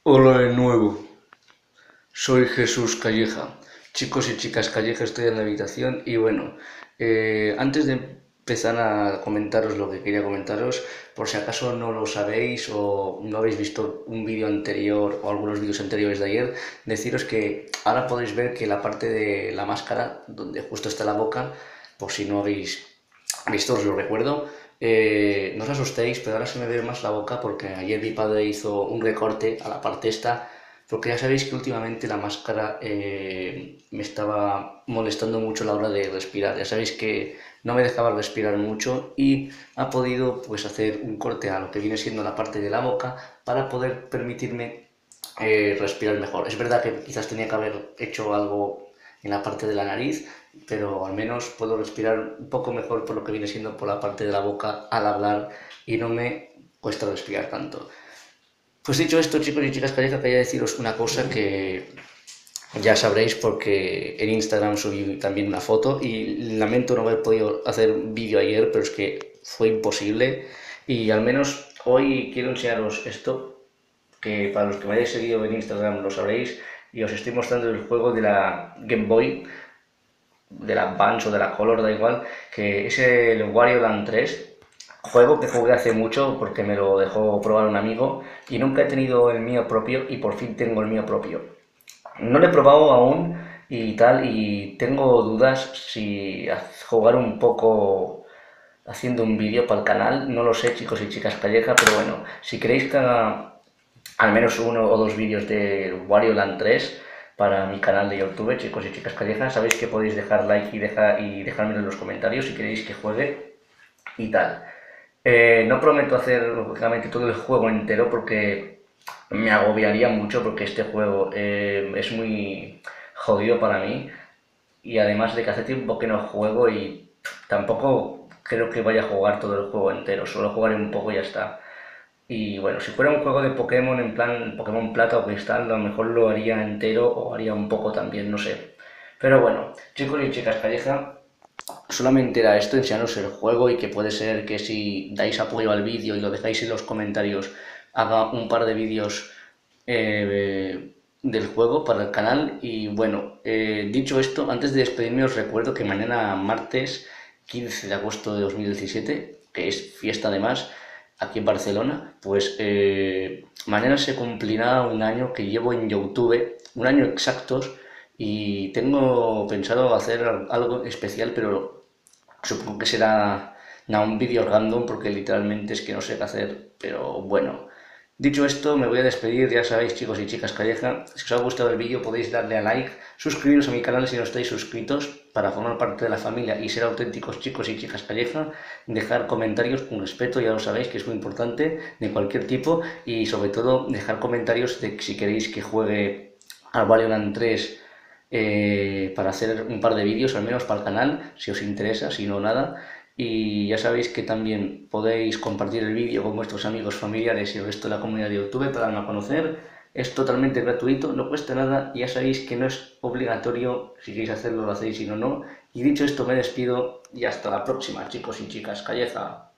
Hola de nuevo, soy Jesús Calleja. Chicos y chicas Calleja, estoy en la habitación y bueno, antes de empezar a comentaros lo que quería comentaros, por si acaso no lo sabéis o no habéis visto un vídeo anterior o algunos vídeos anteriores de ayer, deciros que ahora podéis ver que la parte de la máscara, donde justo está la boca, por si no habéis visto, os lo recuerdo, no os asustéis, pero ahora se me ve más la boca porque ayer mi padre hizo un recorte a la parte esta, porque ya sabéis que últimamente la máscara me estaba molestando mucho a la hora de respirar. Ya sabéis que no me dejaba respirar mucho y ha podido pues hacer un corte a lo que viene siendo la parte de la boca para poder permitirme respirar mejor. Es verdad que quizás tenía que haber hecho algo en la parte de la nariz, pero al menos puedo respirar un poco mejor por lo que viene siendo por la parte de la boca al hablar y no me cuesta respirar tanto. Pues dicho esto, chicos y chicas callejas, quería deciros una cosa que ya sabréis porque en Instagram subí también una foto y lamento no haber podido hacer vídeo ayer, pero es que fue imposible y al menos hoy quiero enseñaros esto, que para los que me hayáis seguido en Instagram lo sabréis, y os estoy mostrando el juego de la Game Boy, de la Advance o de la Color, da igual, que es el Wario Land 3, juego que jugué hace mucho porque me lo dejó probar un amigo y nunca he tenido el mío propio y por fin tengo el mío propio. No lo he probado aún y tal, y tengo dudas si jugar un poco haciendo un vídeo para el canal, no lo sé, chicos y chicas calleja, pero bueno, si queréis que haga al menos uno o dos vídeos de Wario Land 3 para mi canal de YouTube, chicos y chicas callejas, sabéis que podéis dejar like y dejármelo en los comentarios si queréis que juegue y tal. No prometo hacer lógicamente todo el juego entero porque me agobiaría mucho porque este juego es muy jodido para mí y además de que hace tiempo que no juego y tampoco creo que vaya a jugar todo el juego entero, solo jugaré un poco y ya está. Y bueno, si fuera un juego de Pokémon en plan Pokémon Plata o Cristal, a lo mejor lo haría entero o haría un poco también, no sé. Pero bueno, chicos y chicas calleja, solamente era esto, enseñaros el juego y que puede ser que si dais apoyo al vídeo y lo dejáis en los comentarios, haga un par de vídeos del juego para el canal. Y bueno, dicho esto, antes de despedirme os recuerdo que mañana martes 15 de agosto de 2017, que es fiesta además, aquí en Barcelona, pues mañana se cumplirá un año que llevo en YouTube, un año exactos, y tengo pensado hacer algo especial, pero supongo que será un vídeo random porque literalmente es que no sé qué hacer, pero bueno. Dicho esto, me voy a despedir, ya sabéis chicos y chicas calleja, si os ha gustado el vídeo podéis darle a like, suscribiros a mi canal si no estáis suscritos para formar parte de la familia y ser auténticos chicos y chicas calleja, dejar comentarios con respeto, ya lo sabéis que es muy importante, de cualquier tipo, y sobre todo dejar comentarios de si queréis que juegue al Valorant 3 para hacer un par de vídeos, al menos para el canal, si os interesa, si no nada. Y ya sabéis que también podéis compartir el vídeo con vuestros amigos, familiares y el resto de la comunidad de YouTube para darme a conocer. Es totalmente gratuito, no cuesta nada, y ya sabéis que no es obligatorio, si queréis hacerlo lo hacéis, si no, no. Y dicho esto me despido y hasta la próxima, chicos y chicas calleja.